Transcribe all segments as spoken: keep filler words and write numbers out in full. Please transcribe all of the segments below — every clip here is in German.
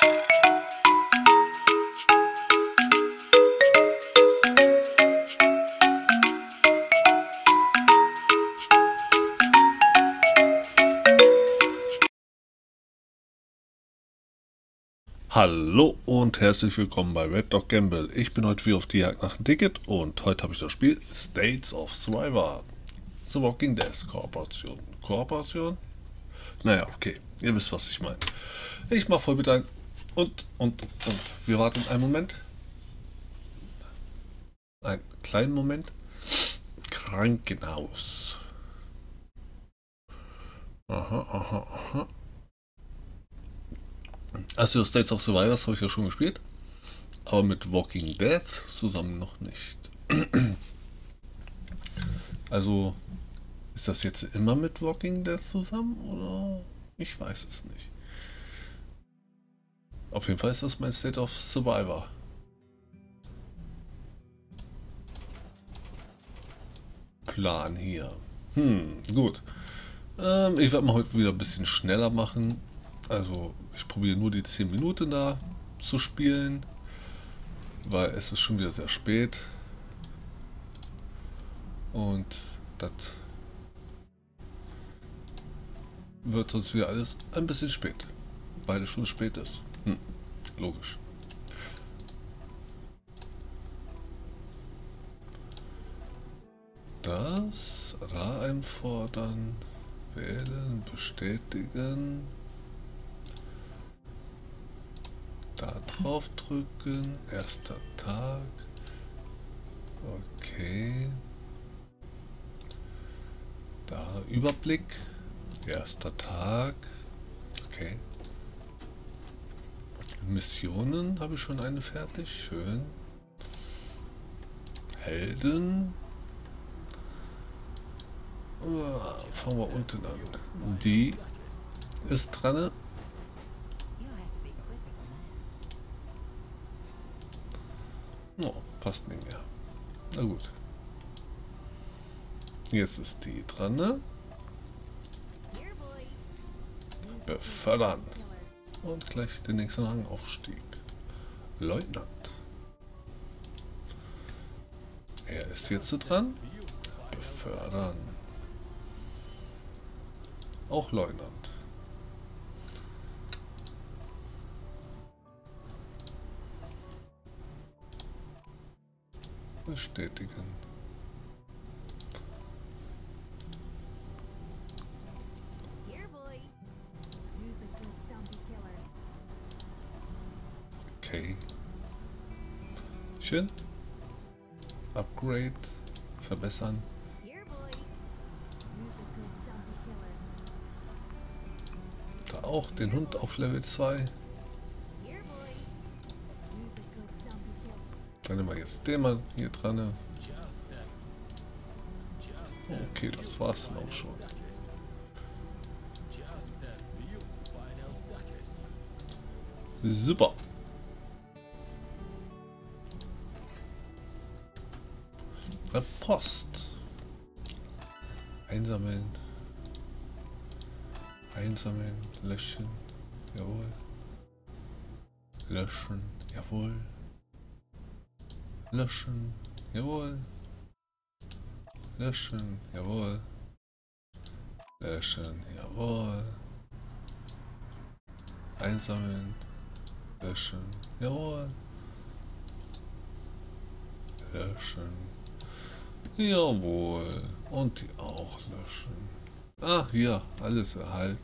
Hallo und herzlich willkommen bei Red Dog Gamble. Ich bin heute wieder auf die Jagd nach dem Ticket und heute habe ich das Spiel States of Survivor. The Walking Dead Kooperation. Kooperation? Naja, okay. Ihr wisst, was ich meine. Ich mache voll mit ein. Und, und, und. Wir warten einen Moment. Einen kleinen Moment. Krankenhaus. Aha, aha, aha. Also States of Survivor habe ich ja schon gespielt. Aber mit Walking Dead zusammen noch nicht. Also, ist das jetzt immer mit Walking Dead zusammen oder? Ich weiß es nicht. Auf jeden Fall ist das mein State of Survivor. Plan hier. Hm, gut. Ähm, ich werde mal heute wieder ein bisschen schneller machen. Also, ich probiere nur die zehn Minuten da zu spielen, weil es ist schon wieder sehr spät. Und das wird sonst wieder alles ein bisschen spät, weil es schon spät ist. Hm, logisch. Das da einfordern, wählen, bestätigen, da drauf drücken, erster Tag, okay, da Überblick, erster Tag, okay, Missionen habe ich schon eine fertig, schön, Helden. Fangen wir unten an. Die ist dran. Oh, passt nicht mehr. Na gut. Jetzt ist die dran. Befördern. Und gleich den nächsten Rangaufstieg. Leutnant. Er ist jetzt dran. Befördern. Auch Leutnant. Bestätigen. Okay. Schön. Upgrade. Verbessern. Da auch den Hund auf Level zwei. Dann nehmen wir jetzt den mal hier dran. Okay, das war's dann auch schon. Super. Post. Einsammeln. Einsammeln. Löschen. Jawohl. Löschen. Jawohl. Löschen. Jawohl. Löschen. Jawohl. Löschen. Jawohl. Einsammeln. Löschen. Jawohl. Löschen. Jawohl. Und die auch löschen. Ah, hier. Alles erhalten.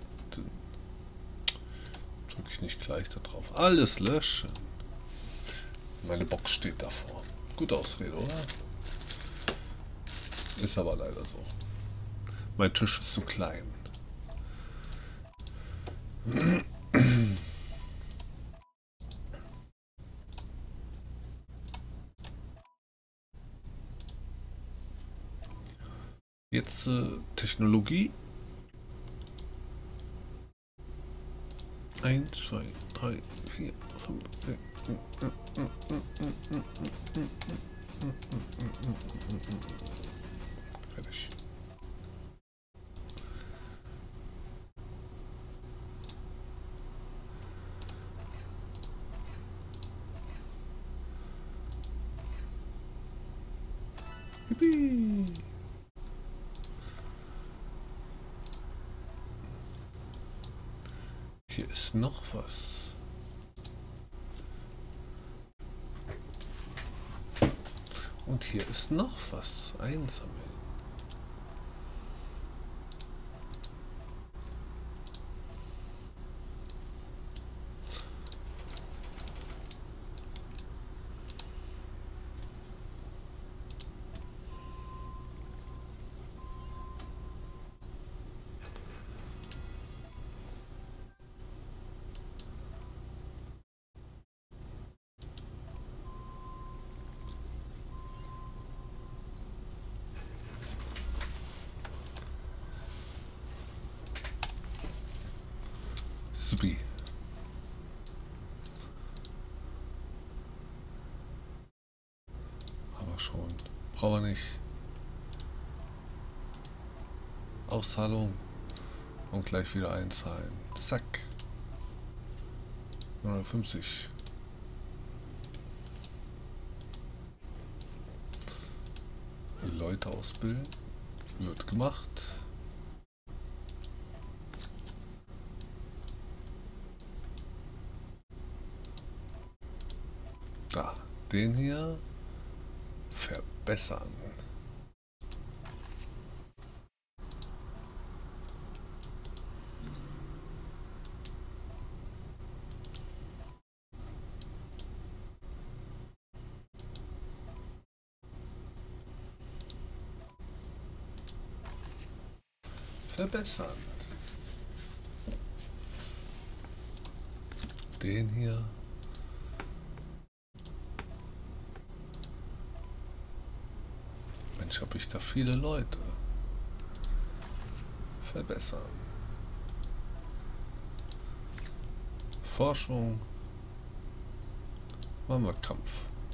Drücke ich nicht gleich da drauf. Alles löschen. Meine Box steht davor. Gute Ausrede, oder? Ist aber leider so. Mein Tisch ist zu klein. Jetzt äh, Technologie. eins, zwei, drei, vier, fünf, fertig. Yippie. Hier ist noch was. Und hier ist noch was. Einsammeln. Supi. Aber schon. Brauchen wir nicht. Auszahlung. Und gleich wieder einzahlen. Zack. neunhundertfünfzig. Leute ausbilden. Wird gemacht. Da, den hier verbessern. Verbessern. Den hier. Mensch, habe ich da viele Leute. Verbessern. Forschung. Machen wir Kampf.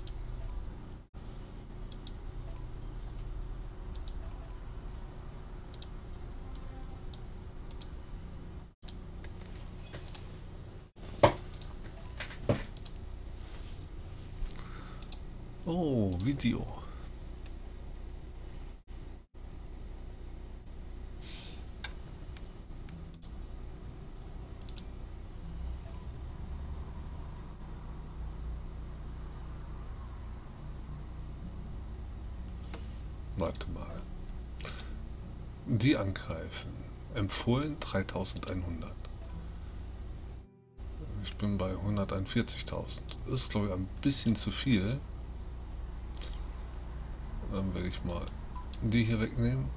Oh, Video. Warte mal. Die angreifen. Empfohlen dreitausendeinhundert. Ich bin bei hunderteinundvierzigtausend. Das ist, glaube ich, ein bisschen zu viel. Dann werde ich mal die hier wegnehmen.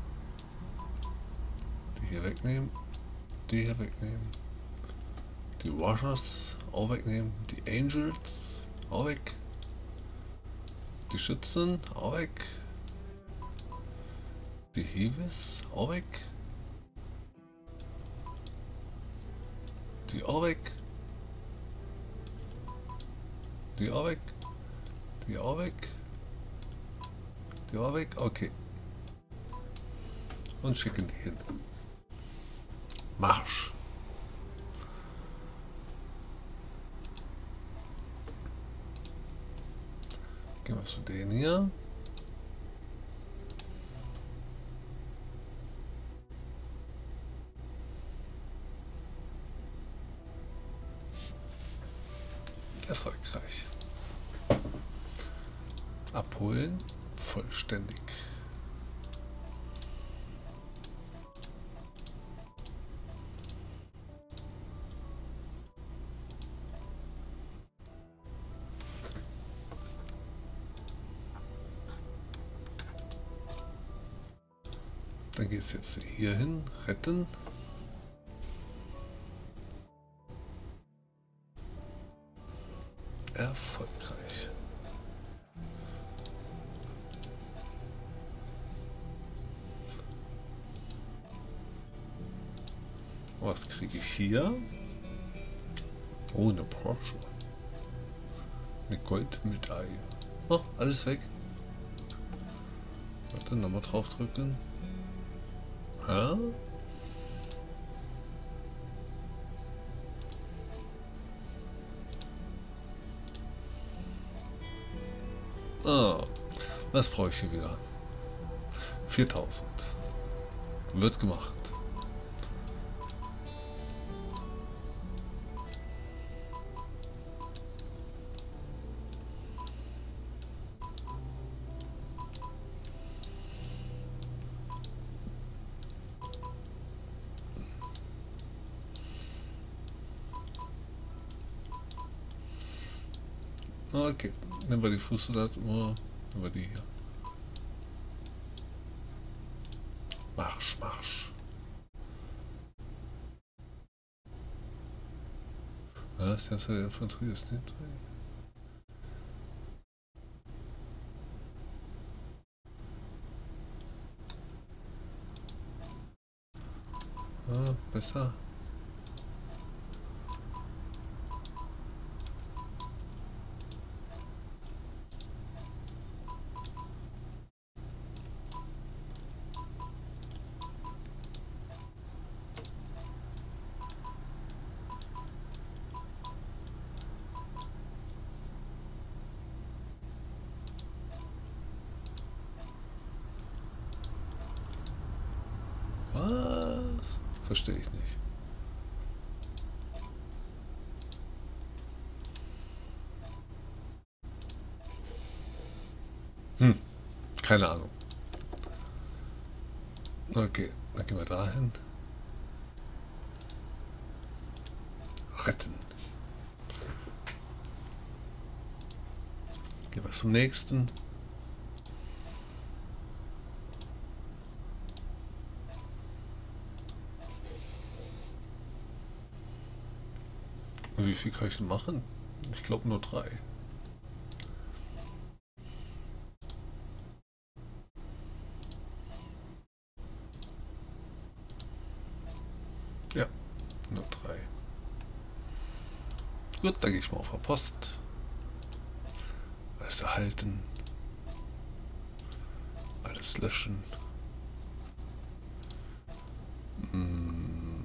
Die hier wegnehmen. Die hier wegnehmen. Die Washers auch wegnehmen. Die Angels auch weg. Die Schützen auch weg. Die Heavis auch weg. Die auch weg. Die auch weg. Die auch weg. Die auch weg. Okay. Und schicken die hin. Marsch. Gehen wir zu denen hier. Erfolgreich. Abholen. Vollständig. Dann geht es jetzt hier hin. Retten. Erfolgreich. Was kriege ich hier? Oh, eine Porsche. Eine Goldmedaille. Oh, alles weg. Warte, nochmal draufdrücken. Hä? Ah, was brauche ich hier wieder? viertausend. Wird gemacht. Okay, nehmen wir die Fußsoldat, nehmen wir die hier. Marsch, Marsch. Was? Das ist ja der Infanterie, ist nicht drin. Ah, besser. Was? Verstehe ich nicht. Hm, keine Ahnung. Okay, dann gehen wir dahin. Retten. Gehen wir zum nächsten. Und wie viel kann ich denn machen? Ich glaube nur drei. Ja, nur drei. Gut, dann gehe ich mal auf der Post. Alles erhalten. Alles löschen. Hm.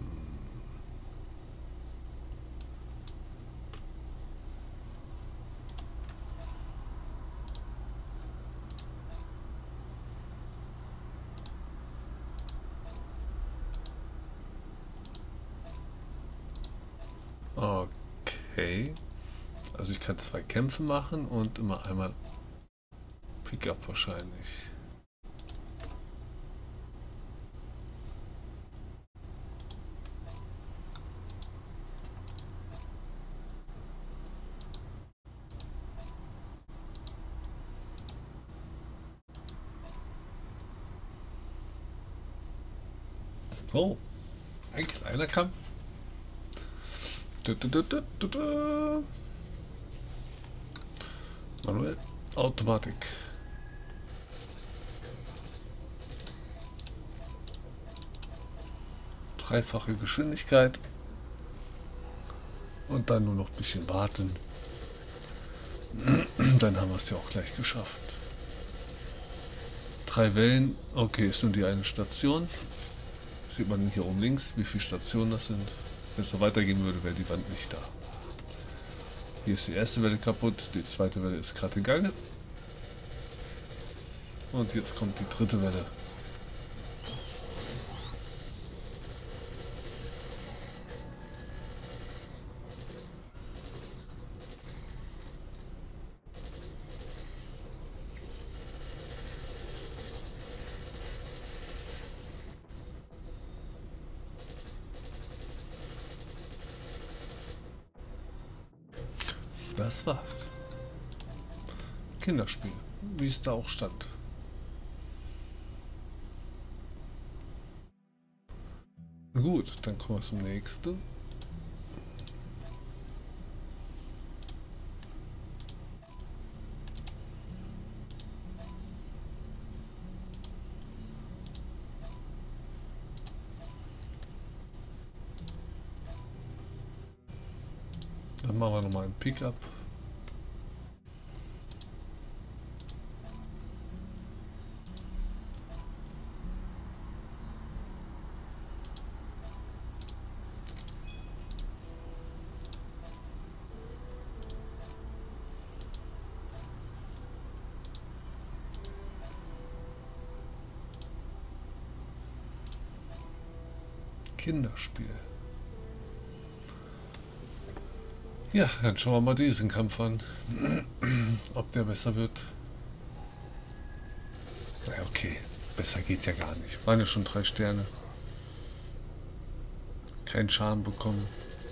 Okay. Also ich kann zwei Kämpfe machen und immer einmal Pickup wahrscheinlich. Oh, ein kleiner Kampf. Du, du, du, du, du, du. Manuell, Automatik. Dreifache Geschwindigkeit. Und dann nur noch ein bisschen warten. Dann haben wir es ja auch gleich geschafft. Drei Wellen. Okay, ist nur die eine Station. Sieht man hier oben links, wie viele Stationen das sind. Wenn es so weitergehen würde, wäre die Wand nicht da. Hier ist die erste Welle kaputt, die zweite Welle ist gerade in Gange. Und jetzt kommt die dritte Welle. Das war's. Kinderspiel, wie es da auch stand. Gut, dann kommen wir zum nächsten. Dann machen wir nochmal ein Pickup. Kinderspiel. Ja, dann schauen wir mal diesen Kampf an. Ob der besser wird. Na ja, okay. Besser geht ja gar nicht. Waren ja schon drei Sterne. Kein Schaden bekommen.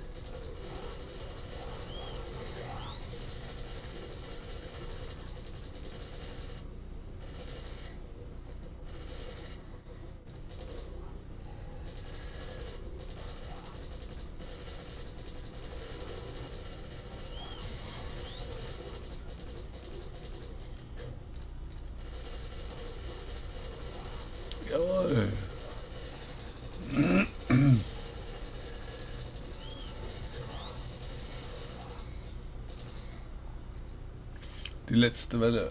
Jawohl. Die letzte Welle.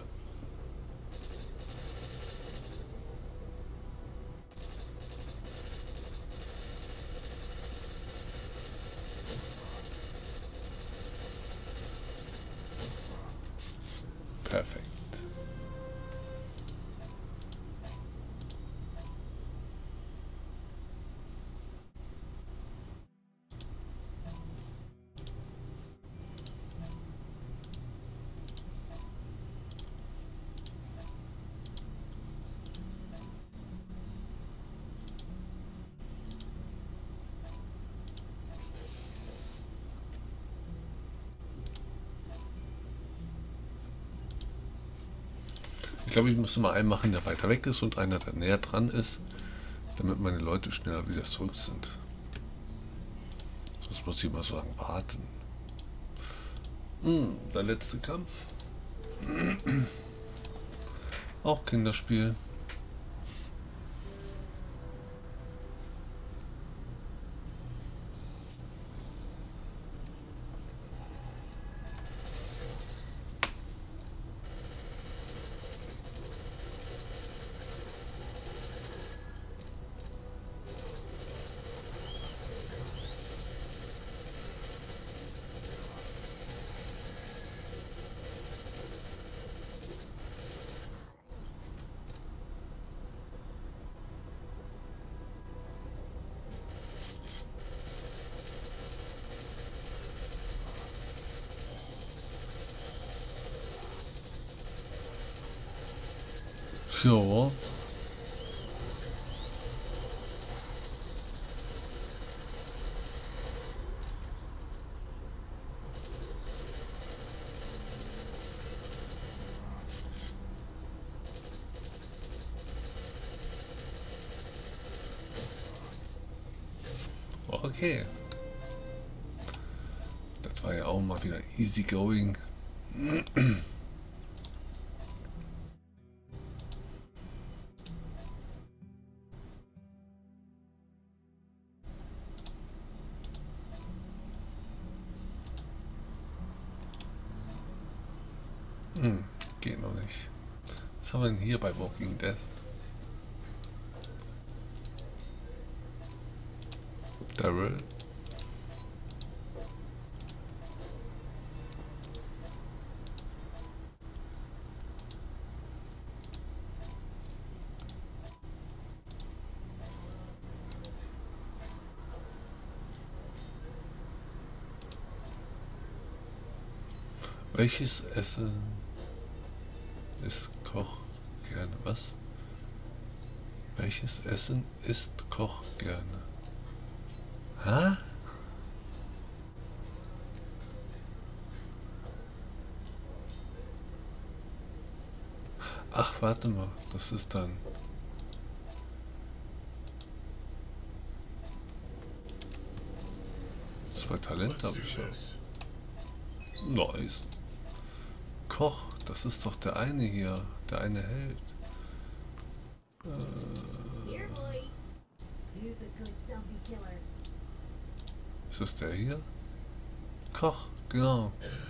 Perfekt. Ich glaube, ich muss mal einen machen, der weiter weg ist und einer, der näher dran ist, damit meine Leute schneller wieder zurück sind. Sonst muss ich mal so lange warten. Hm, der letzte Kampf. Auch Kinderspiel. Ja. Okay. Das war ja auch mal wieder easy going. Hm, geht noch nicht. Was haben wir denn hier bei Walking Dead? Daryl. Welches Essen ist Koch gerne? Was? Welches Essen isst Koch gerne? Hä? Ach, warte mal, das ist dann... Zwei Talente habe ich ja. Nice. Koch, das ist doch der eine hier, der eine Held. Äh, ist das der hier? Koch, genau.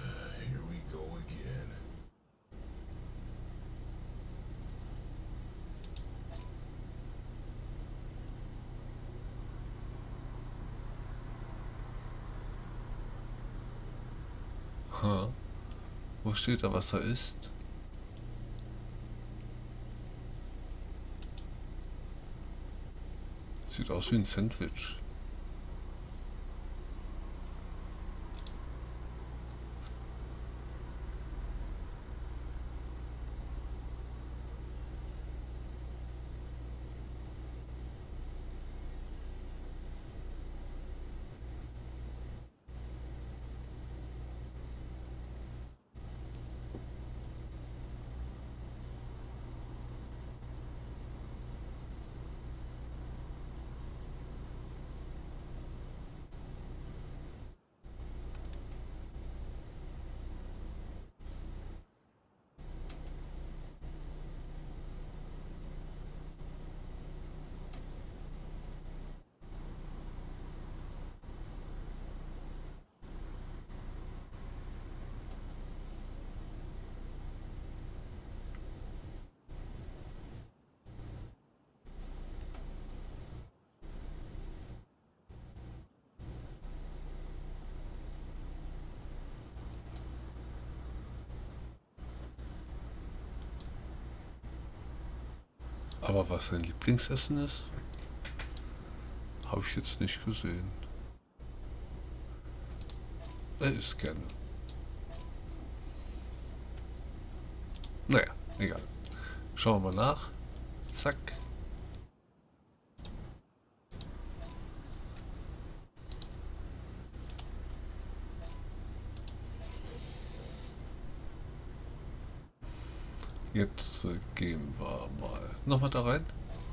Ha. Wo steht da, was er isst? Sieht aus wie ein Sandwich. Aber was sein Lieblingsessen ist, habe ich jetzt nicht gesehen. Er isst gerne. Naja, egal. Schauen wir mal nach. Zack. Jetzt äh, gehen wir mal nochmal da rein.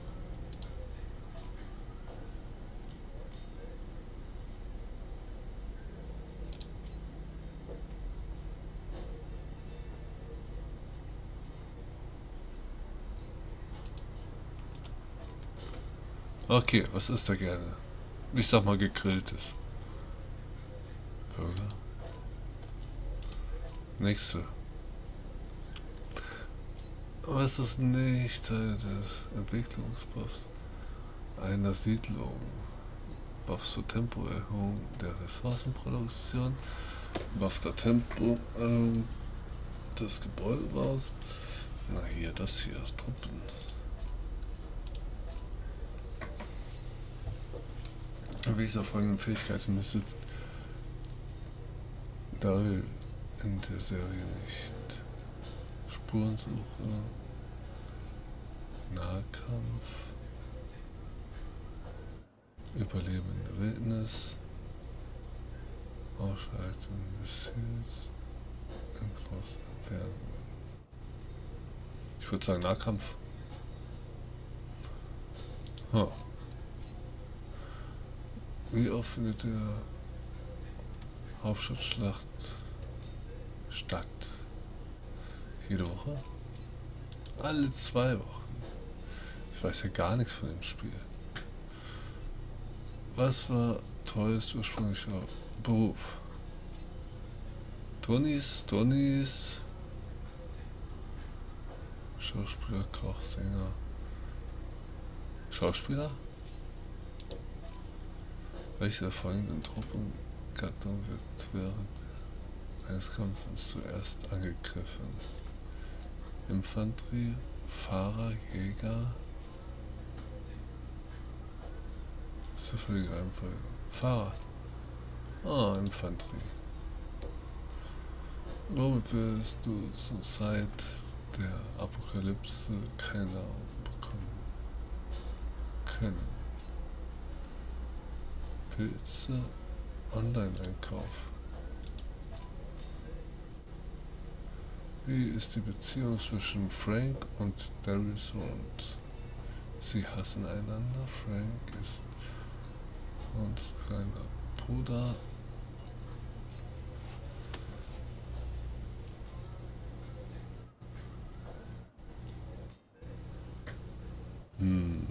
Okay, was ist da gerne? Ich sag mal gegrilltes. Burger. Nächste. Was ist nicht Teil des Entwicklungsbuffs einer Siedlung? Buff zur Tempoerhöhung der Ressourcenproduktion. Buff der Tempo ähm, des Gebäudebaus. Na hier, das hier, Truppen. Welche folgenden Fähigkeiten besitzt Daryl in der Serie nicht? Spurensuche, Nahkampf, Überleben in der Wildnis, Ausschalten des Ziels in großer Entfernung. Ich würde sagen Nahkampf. Huh. Wie oft findet der Hauptstadtschlacht statt? Jede Woche? Alle zwei Wochen. Ich weiß ja gar nichts von dem Spiel. Was war Toys ursprünglicher Beruf? Tonis, Tonis, Schauspieler, Koch, Sänger, Schauspieler? Welche der folgenden Truppengattung wird während eines Kampfes zuerst angegriffen? Infanterie, Fahrer, Jäger. Zufällige Reihenfolge. Fahrer. Ah, Infanterie. Womit wirst du zur Zeit der Apokalypse keine Nahrung bekommen können? Pilze, Online-Einkauf. Wie ist die Beziehung zwischen Frank und Darius Rhodes? Sie hassen einander. Frank ist Rhodes kleiner Bruder. Hm.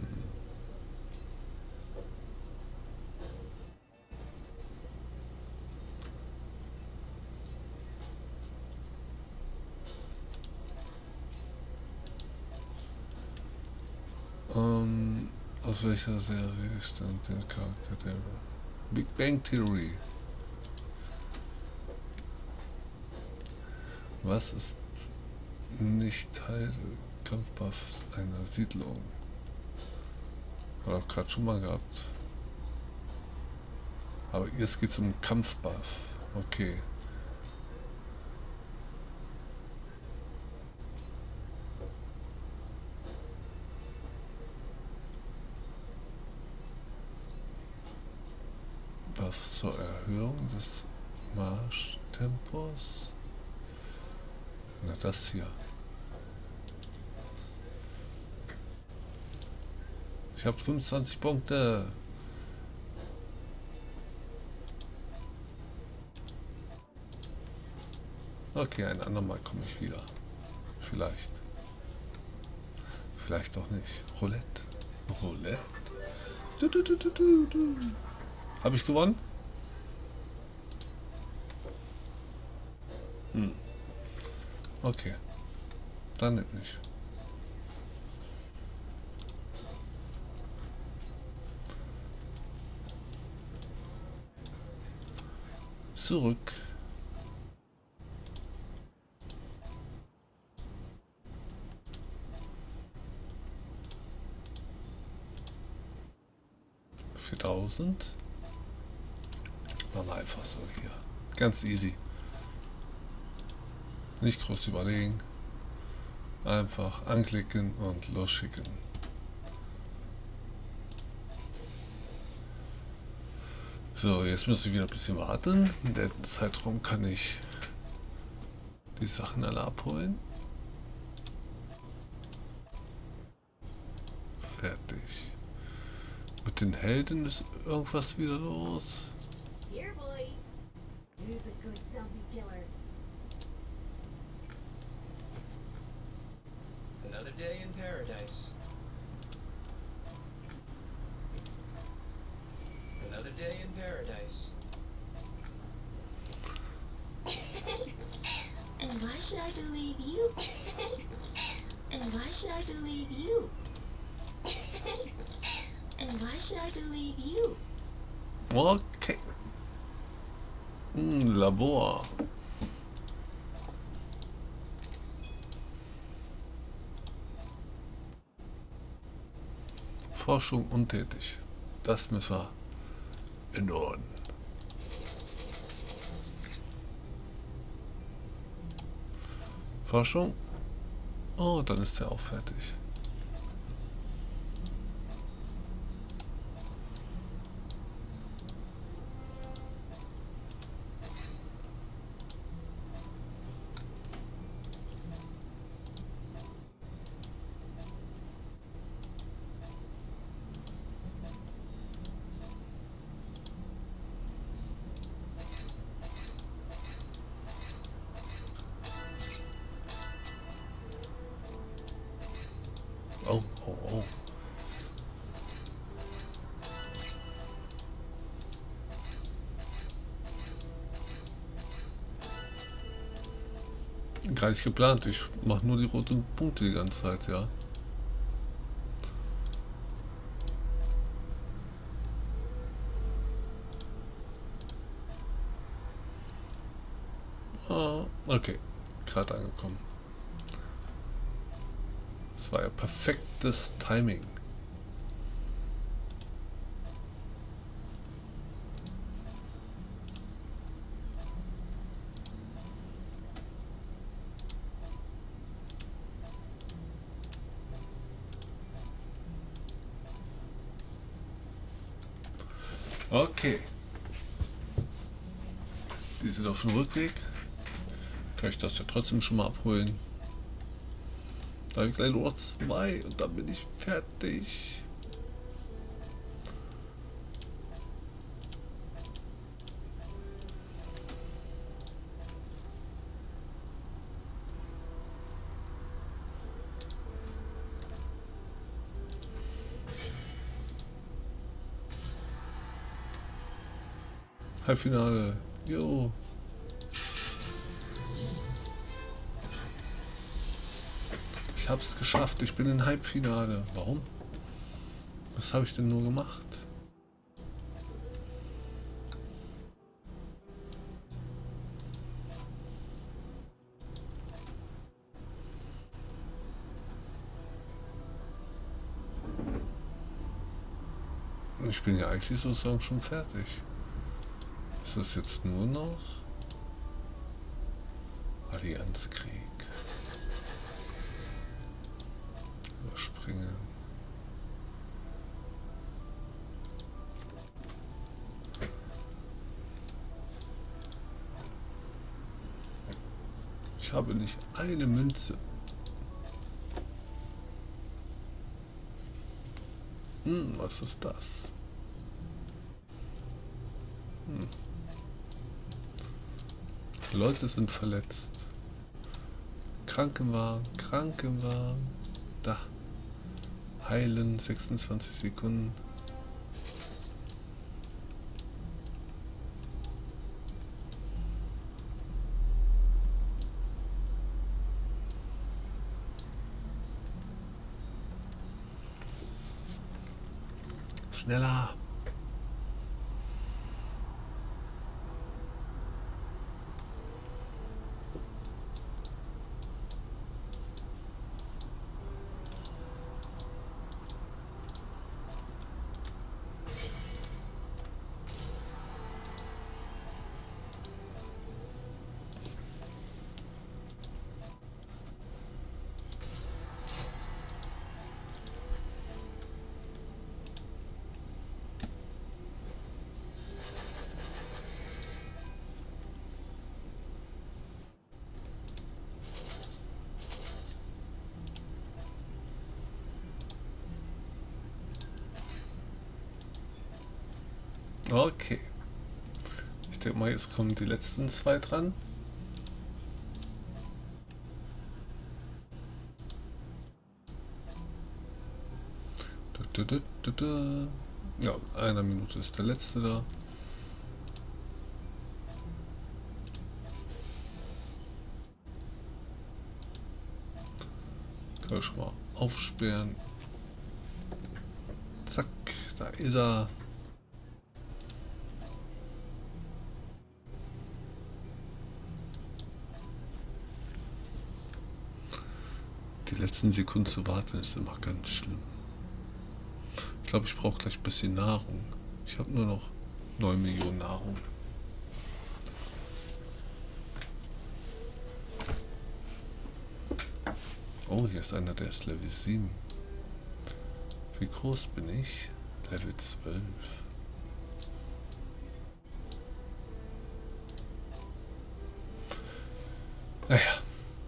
Um, aus welcher Serie stammt der Charakter der Big Bang Theory? Was ist nicht Teil des Kampfbuffs einer Siedlung? Hat auch gerade schon mal gehabt. Aber jetzt geht es um Kampfbuff. Okay. Buff zur Erhöhung des Marschtempos. Na, das hier. Ich habe fünfundzwanzig Punkte. Okay, ein andermal komme ich wieder. Vielleicht. Vielleicht auch nicht. Roulette. Roulette. Du, du, du, du, du, du. Habe ich gewonnen? Hm. Okay. Dann nicht. Zurück. viertausend. Machen wir einfach so hier. Ganz easy. Nicht groß überlegen. Einfach anklicken und losschicken. So, jetzt muss ich wieder ein bisschen warten. In dem Zeitraum kann ich die Sachen alle abholen. Fertig. Mit den Helden ist irgendwas wieder los. Here, boy. Who's a good zombie killer? Another day in paradise. Another day in paradise. And why should I believe you? And why should I believe you? And why should I believe you? Okay. Hm, Labor. Forschung untätig. Das müssen wir in Ordnung. Forschung. Oh, dann ist der auch fertig. Oh, oh, oh. Gar nicht geplant. Ich mache nur die roten Punkte die ganze Zeit, ja. Ah, okay. Gerade angekommen. Das war ja perfektes Timing. Okay. Die sind auf dem Rückweg. Kann ich das ja trotzdem schon mal abholen. Da habe ich gleich nur noch zwei und dann bin ich fertig. Halbfinale. Jo. Ich habe es geschafft. Ich bin im Halbfinale. Warum? Was habe ich denn nur gemacht? Ich bin ja eigentlich sozusagen schon fertig. Ist das jetzt nur noch Allianzkrieg? Überspringen. Ich habe nicht eine Münze. Hm, was ist das? Hm. Leute sind verletzt. Krankenwagen, Krankenwagen. Da. Heilen, sechsundzwanzig Sekunden. Schneller. Okay. Ich denke mal, jetzt kommen die letzten zwei dran. Du, du, du, du. Ja, einer Minute ist der letzte da. Kann ich schon mal aufsperren. Zack, da ist er. Die letzten Sekunden zu warten ist immer ganz schlimm. Ich glaube, ich brauche gleich ein bisschen Nahrung. Ich habe nur noch neun Millionen Nahrung. Oh, hier ist einer, der ist Level sieben. Wie groß bin ich? Level zwölf. Naja.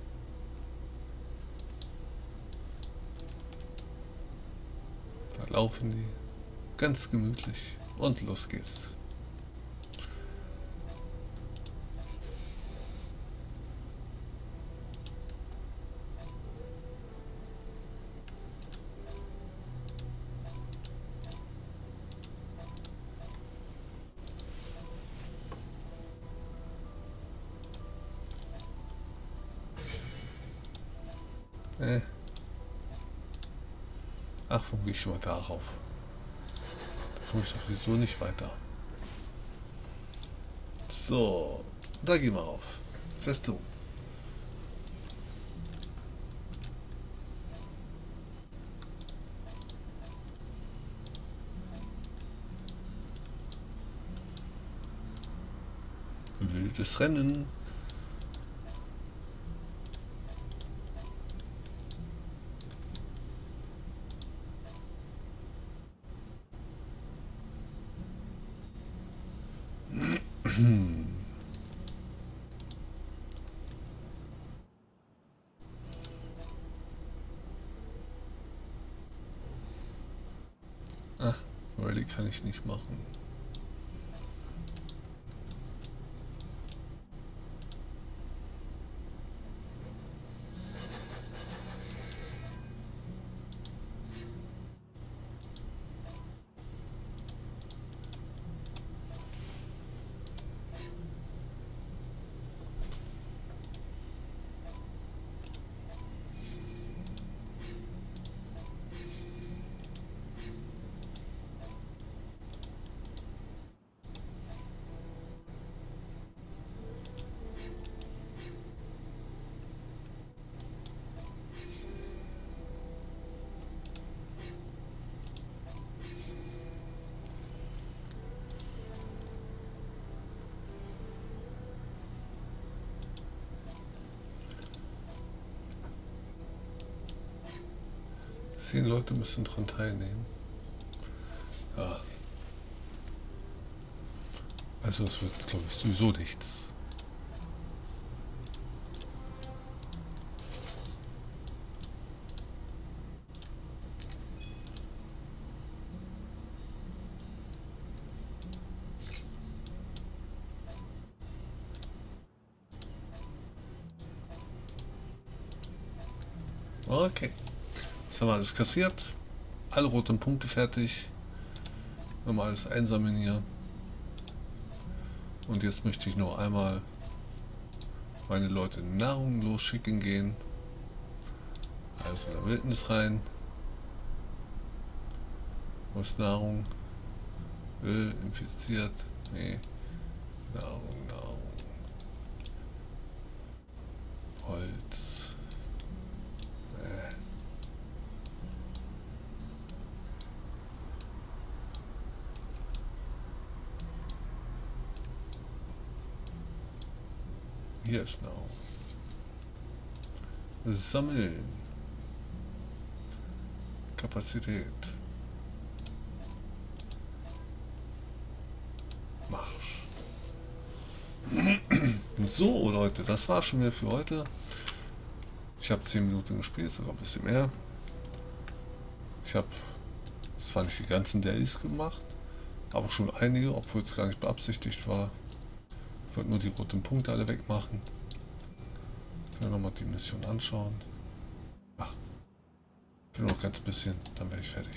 Da laufen die ganz gemütlich und los geht's. Äh. Ach, wo gehe ich mal darauf? Da komme ich doch sowieso nicht weiter. So, da gehen wir auf. Festung. Wildes Rennen. Ah, Rallye kann ich nicht machen. Zehn Leute müssen daran teilnehmen. Ja. Also es wird, glaube ich, sowieso nichts. Okay. Jetzt haben wir alles kassiert. Alle roten Punkte fertig. Nochmal alles einsammeln hier. Und jetzt möchte ich noch einmal meine Leute Nahrung losschicken gehen. Also in der Wildnis rein. Wo ist Nahrung? Öl, infiziert. Nee. Nahrung, Nahrung. Holz. Nee. Hier ist Nahrung. Sammeln. Kapazität. Marsch. So Leute, das war schon wieder für heute. Ich habe zehn Minuten gespielt, sogar ein bisschen mehr. Ich habe zwar nicht die ganzen Dailies gemacht, Aber schon einige, obwohl es gar nicht beabsichtigt war. Ich wollte nur die roten Punkte alle wegmachen. Ich will nochmal die Mission anschauen. Ach, ich will noch ganz bisschen, dann wäre ich fertig.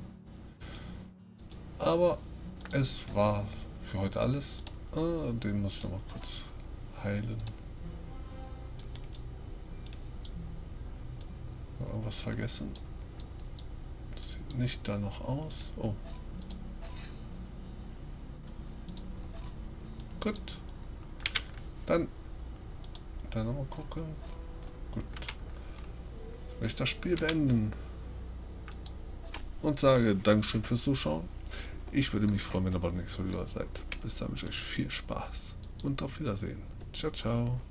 Aber es war für heute alles. Ah, den muss ich noch mal kurz heilen. Irgendwas vergessen? Das sieht nicht da noch aus. Oh. Gut. Dann. Dann nochmal gucken. Gut. Will ich das Spiel beenden. Und sage Dankeschön fürs Zuschauen. Ich würde mich freuen, wenn ihr beim nächsten Mal wieder seid. Bis dann wünsche ich euch viel Spaß und auf Wiedersehen. Ciao, ciao.